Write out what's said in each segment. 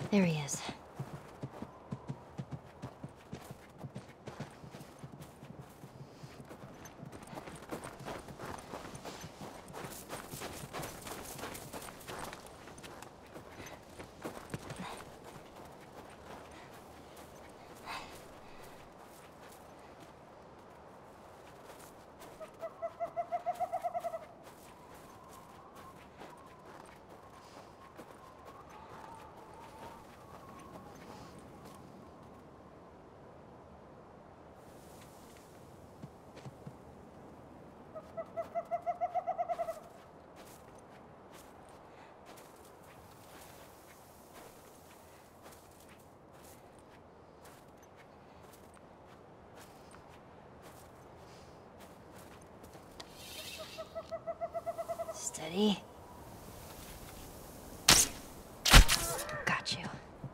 There he is. Steady. Got you.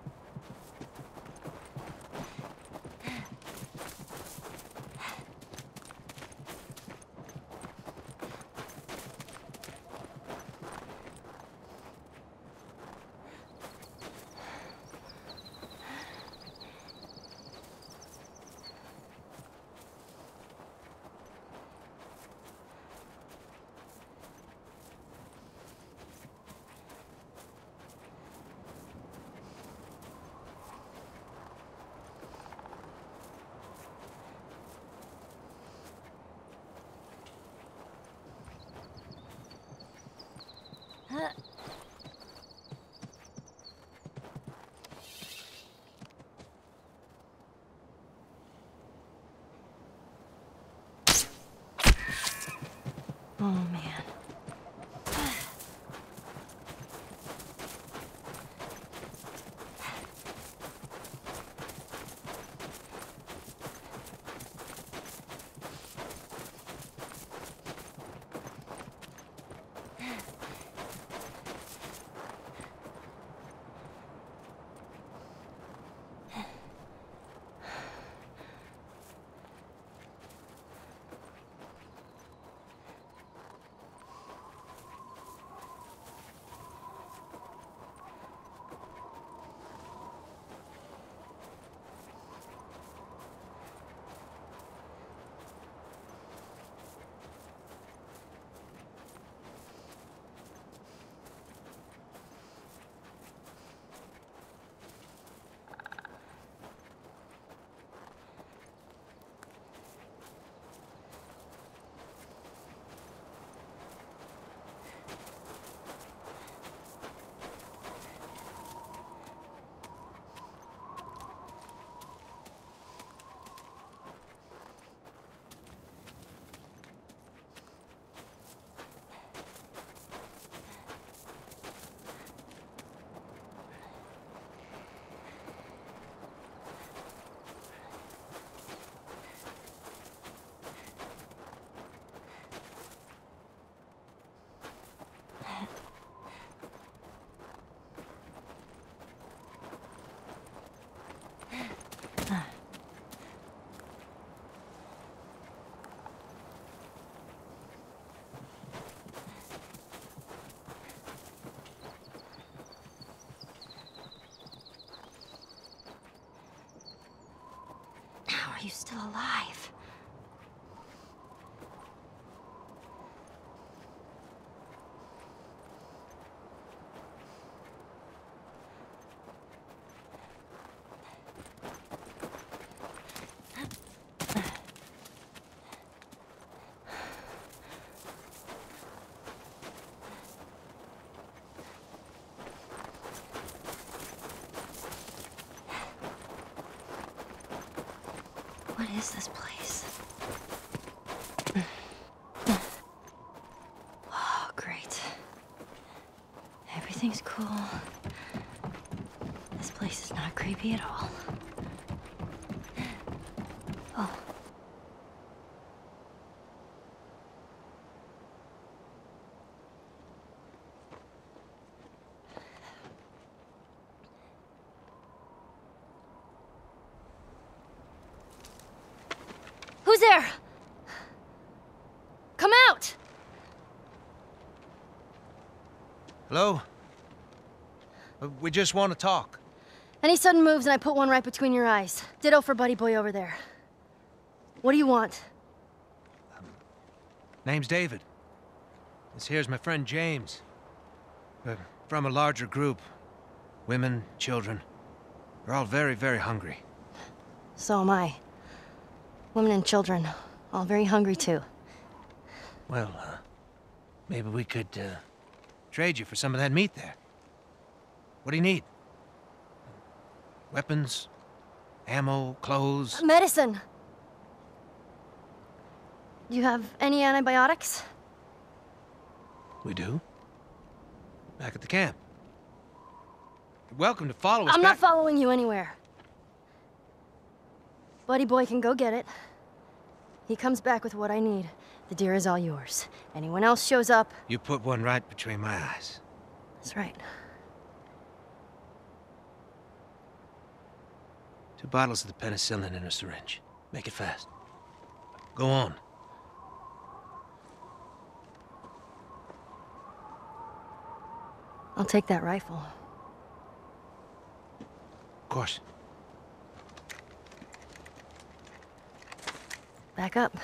Oh, man. How are you still alive? What is this place? Oh, great. Everything's cool. This place is not creepy at all. Oh. Who's there? Come out! Hello? We just want to talk. Any sudden moves and I put one right between your eyes. Ditto for buddy boy over there. What do you want? Name's David. This here's my friend James. We're from a larger group. Women, children. We're all very, very hungry. So am I. Women and children, all very hungry too. Well, maybe we could, trade you for some of that meat there. What do you need? Weapons? Ammo? Clothes? Medicine! Do you have any antibiotics? We do. Back at the camp. You're welcome to follow us I'm back. not following you anywhere. Buddy boy can go get it. He comes back with what I need. The deer is all yours. Anyone else shows up... You put one right between my eyes. That's right. 2 bottles of the penicillin in a syringe. Make it fast. Go on. I'll take that rifle. Of course. Back up.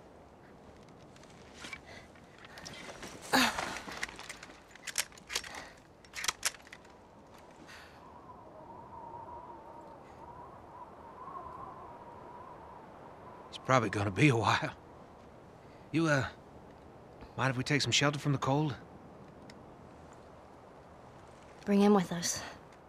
It's probably gonna be a while. You, mind if we take some shelter from the cold? Bring him with us.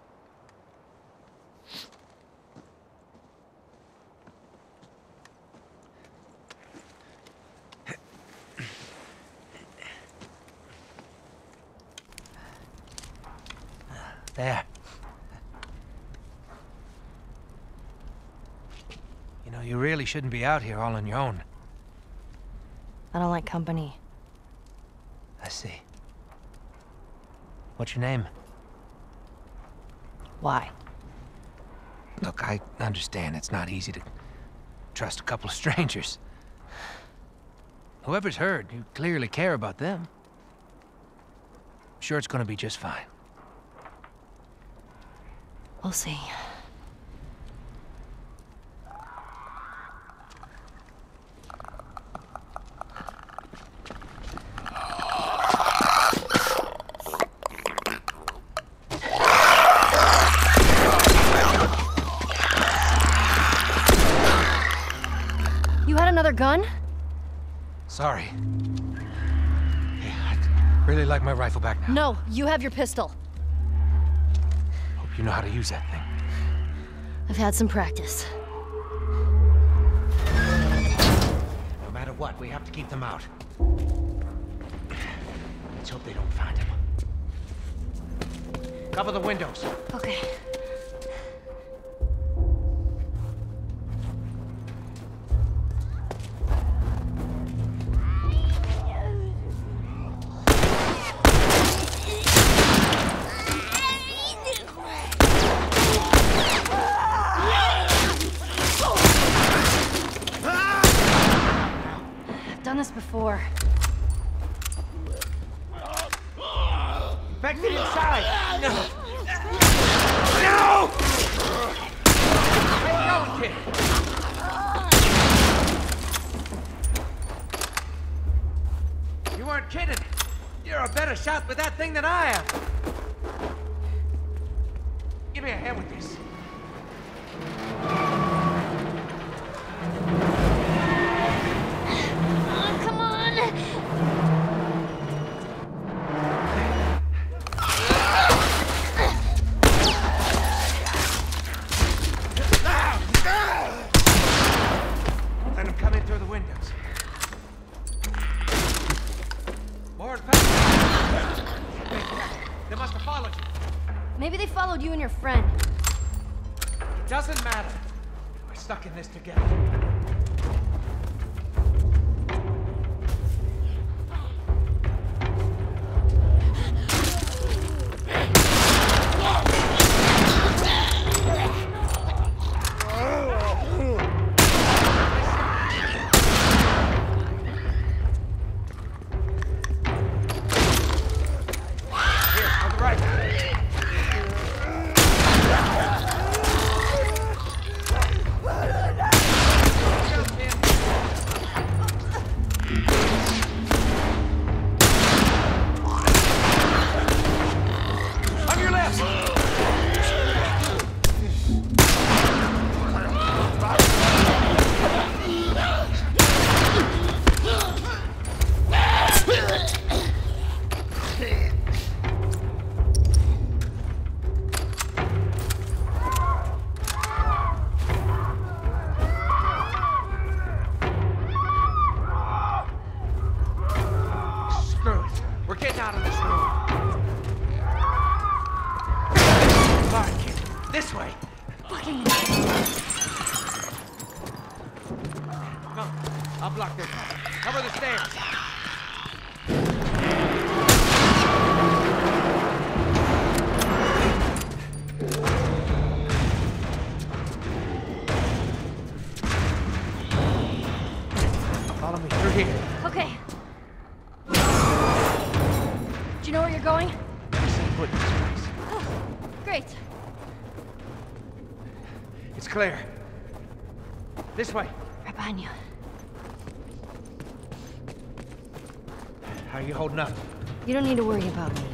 There. You know, you really shouldn't be out here all on your own. I don't like company. I see. What's your name? Why? Look, I understand it's not easy to trust a couple of strangers. Whoever's hurt, you clearly care about them. I'm sure it's gonna be just fine. We'll see. You had another gun? Sorry. Hey, I'd really like my rifle back now. No, you have your pistol. Hope you know how to use that thing. I've had some practice. No matter what, we have to keep them out. Let's hope they don't find him. Cover the windows. Okay. Done this before. Back to the inside! No! No! Where you going, kid? You weren't kidding. You're a better shot with that thing than I am. Give me a hand with this. Come on! Let them come in through the windows. More infected. They must have followed you. Maybe they followed you and your friend. It doesn't matter. We're stuck in this together. Here, on the right. out of this room. Come on, kid. This way. Fucking... Come. I'll block this. Cover the stairs. Follow me through here. Okay. Do you know where you're going? Never set foot in this place. Oh, great. It's clear. This way. Right behind you. How are you holding up? You don't need to worry about me.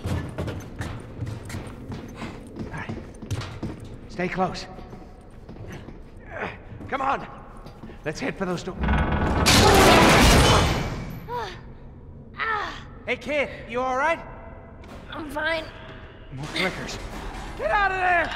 All right. Stay close. Come on. Let's head for those doors. Hey, kid. You all right? I'm fine. More clickers. Get out of there!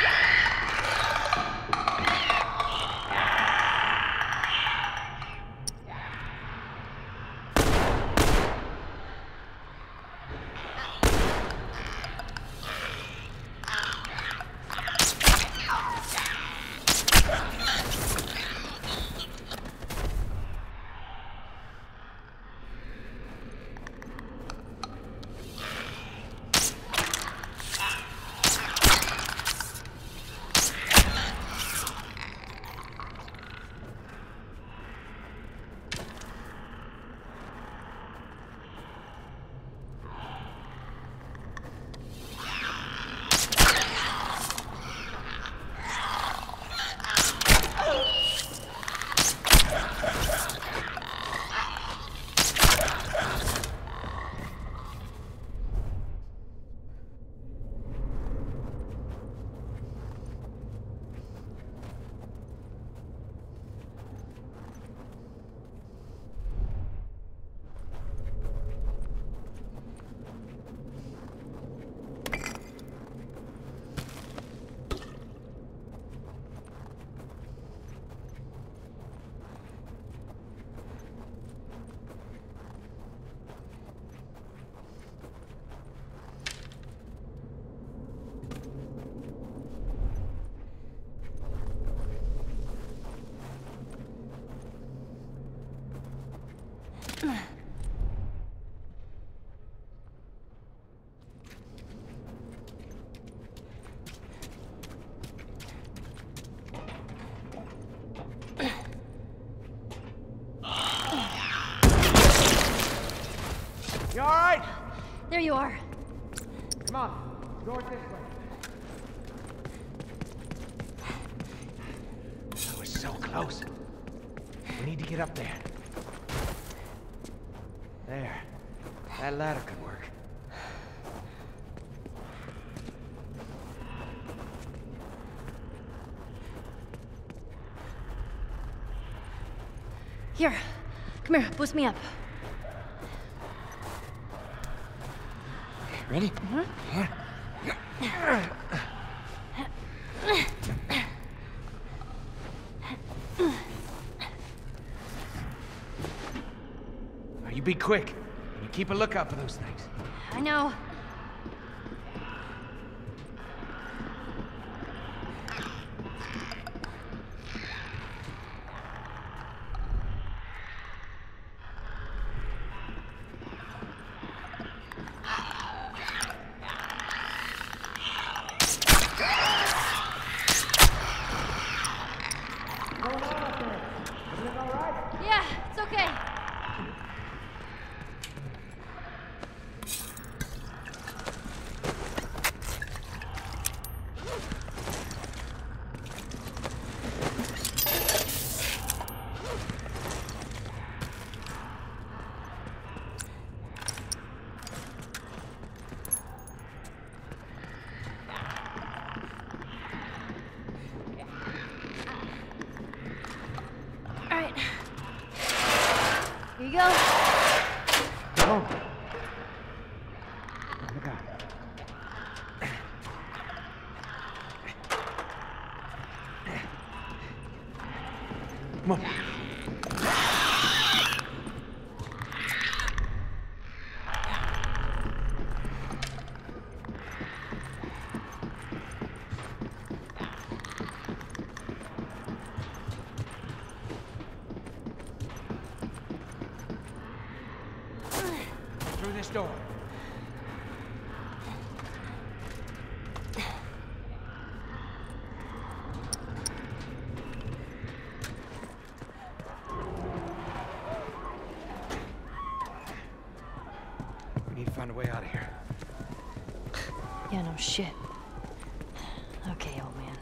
You all right? There you are. Come on. Doors this way. That was so close. We need to get up there. There. That ladder could work. Here. Come here. Boost me up. Ready? You be quick. You keep a lookout for those things. I know. Yeah, it's okay. All right. Here you go. Come on. Look out. Come on. this door. We need to find a way out of here. Yeah, no shit. Okay, old man.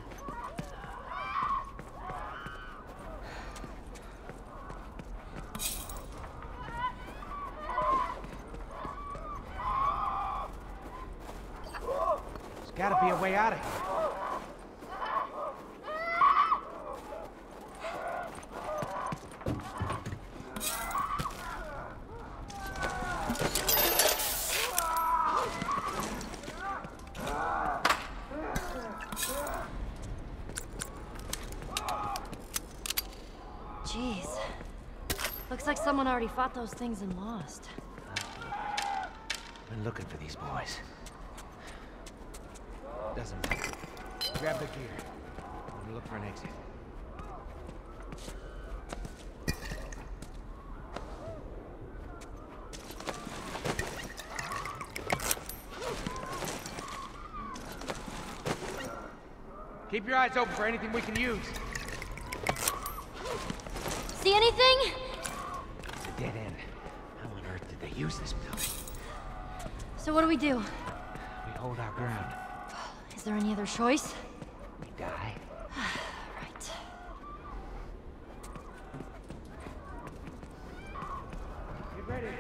There's gotta be a way out of here. Jeez. Looks like someone already fought those things and lost. Been looking for these boys. Doesn't matter. Grab the gear. I'm gonna look for an exit. Keep your eyes open for anything we can use. See anything? It's a dead end. How on earth did they use this building? So what do we do? We hold our ground. Is there any other choice? We die. Right. Get ready.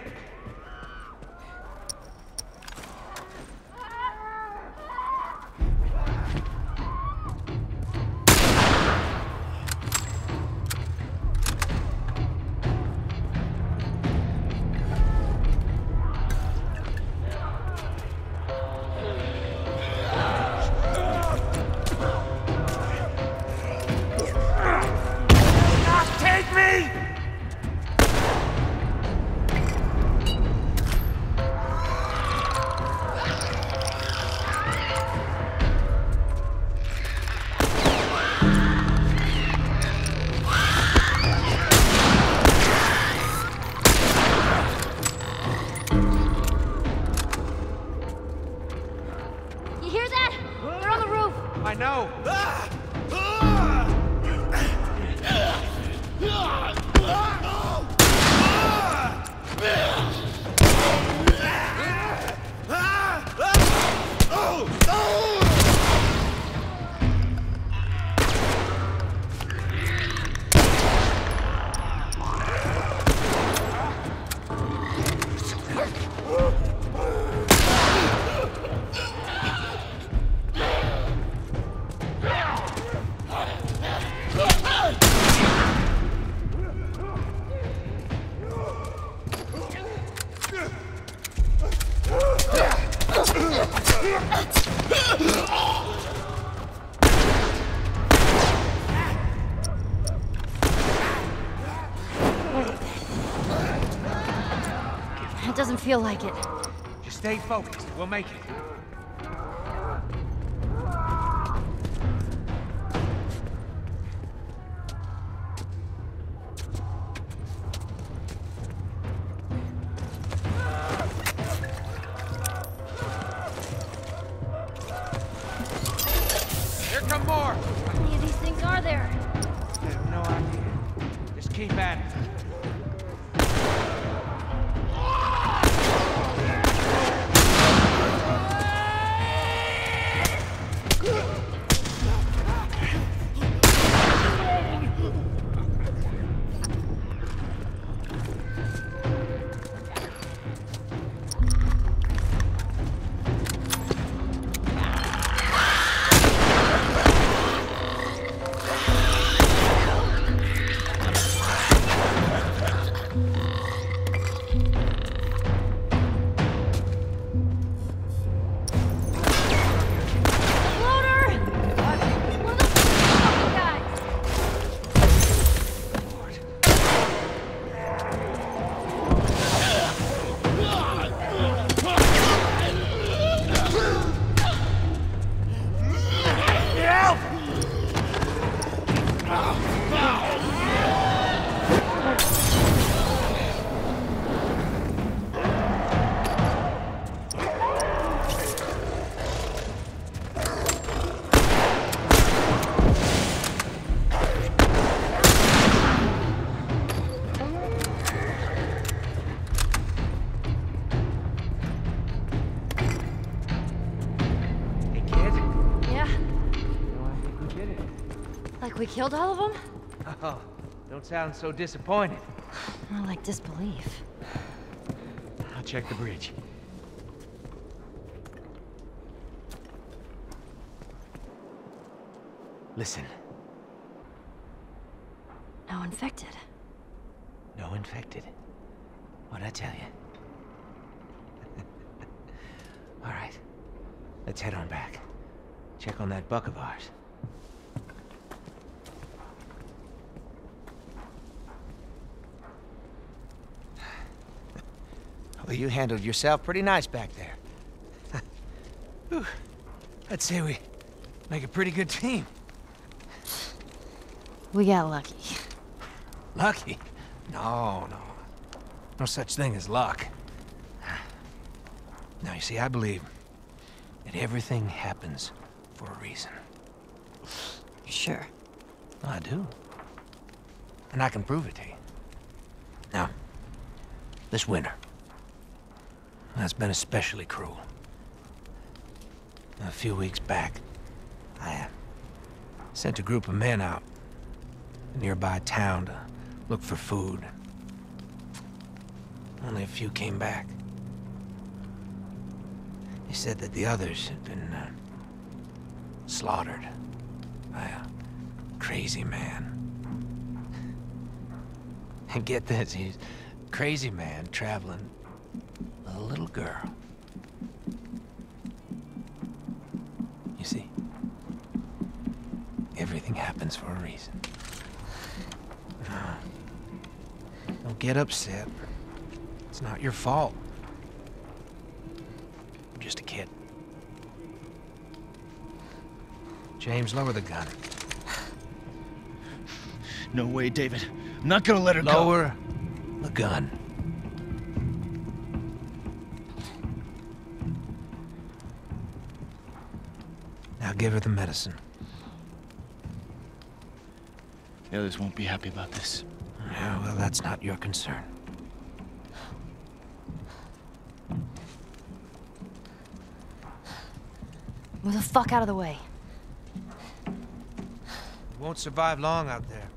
Take me! You hear that? They're on the roof. I know. It doesn't feel like it. Just stay focused. We'll make it. Here come more! How many of these things are there? I have no idea. Just keep at it. We killed all of them? Oh, don't sound so disappointed. More like disbelief. I'll check the bridge. Listen. No infected. No infected. What'd I tell you? All right. Let's head on back. Check on that buck of ours. Well, you handled yourself pretty nice back there. Whew. I'd say we make a pretty good team. We got lucky. Lucky? No. No such thing as luck. Now, you see, I believe that everything happens for a reason. Sure. I do. And I can prove it to you. Now, this winter, that's been especially cruel. A few weeks back, I sent a group of men out to a nearby town to look for food. Only a few came back. They said that the others had been slaughtered by a crazy man. And get this, he's a crazy man traveling with a little girl. You see, everything happens for a reason. Don't get upset. It's not your fault. I'm just a kid. James, lower the gun. No way, David. I'm not gonna let her go. Lower the gun. Now give her the medicine. The others won't be happy about this. Yeah, well, that's not your concern. Move the fuck out of the way. You won't survive long out there.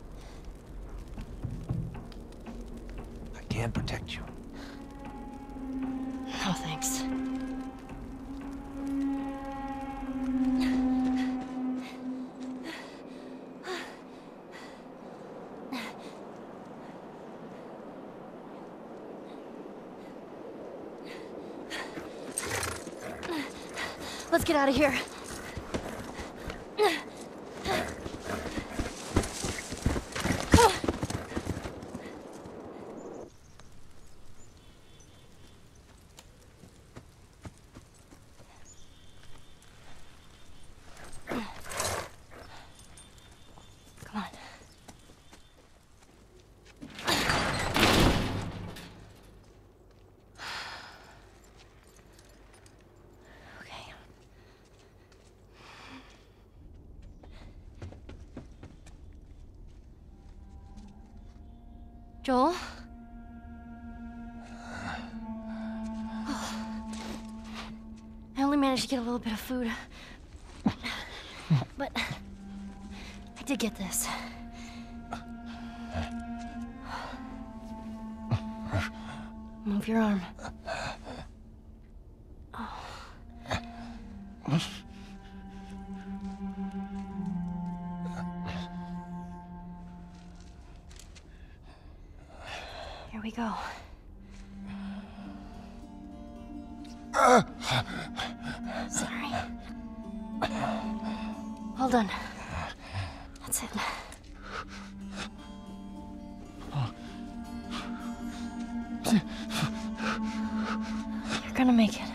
I can protect you. No, thanks. Let's get out of here. Come on. Okay. Joel? I only managed to get a little bit of food. But I did get this. Move your arm. Here we go. Sorry. Hold on. That's it. You're gonna make it.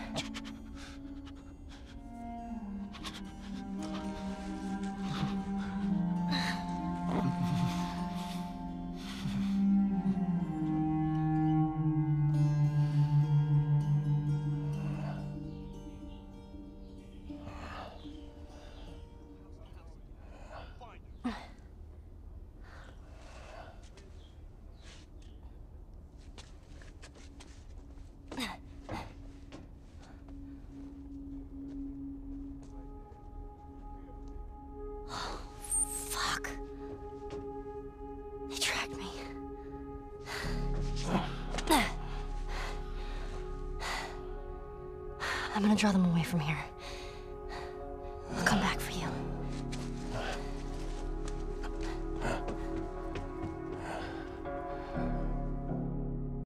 I'm gonna draw them away from here. I'll come back for